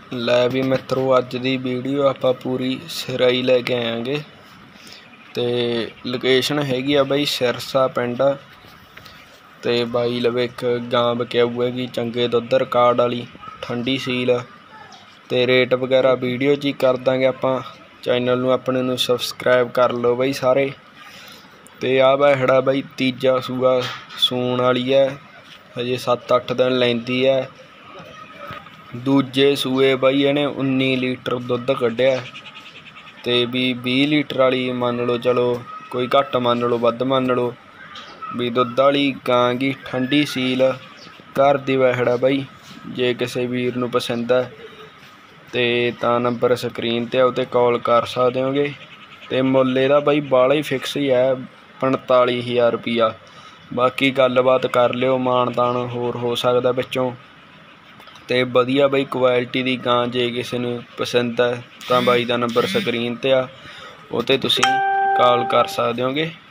ਲੈ ਵੀ ਮਿੱਤਰੋ, ਅੱਜ ਦੀ ਵੀਡੀਓ ਆਪਾਂ ਪੂਰੀ ਸਿਰਾਈ ਲੈ ਕੇ ਆਵਾਂਗੇ ਤੇ ਲੋਕੇਸ਼ਨ ਹੈਗੀ ਆ ਬਾਈ ਸਿਰਸਾ ਪਿੰਡ। ਤੇ ਬਾਈ ਲਵੇ ਇੱਕ ਗਾਂ ਬਕਿਆਊ हैगी चंगे दुध रिकॉर्ड वाली ठंडी सील। ते रेट वगैरह वीडियो च ही कर देंगे आपां। चैनल नूं अपने नूं सबसक्राइब कर लो बाई सारे। ते आ बैठड़ा बाई तीजा सूआ सूण वाली है, हजे 7-8 दिन लैंदी है। दूजे सूए बाई इहने 19 लीटर दुध कढ़िया ते भी 20 लीटर वाली मान लो, चलो कोई घट मान लो वध मान लो भी दुध वाली गां गी ठंडी सील घर दी वैहड़ है बाई। जे किसी वीर नूं पसंद है ते तां नंबर स्क्रीन ते उते कॉल कर सकदे होगे। ते मुੱਲ ਇਹਦਾ बाई बाला ही फिक्स ही है 45,000 रुपया। बाकी गलबात कर लिओ, मान तान होर हो सकदा विचों। ते वधिया बाई क्वालिटी दी गां जे किसी नूं पसंद है तां बाई दा नंबर स्क्रीन ते आ, उते तुसीं कॉल कर सकदे होगे।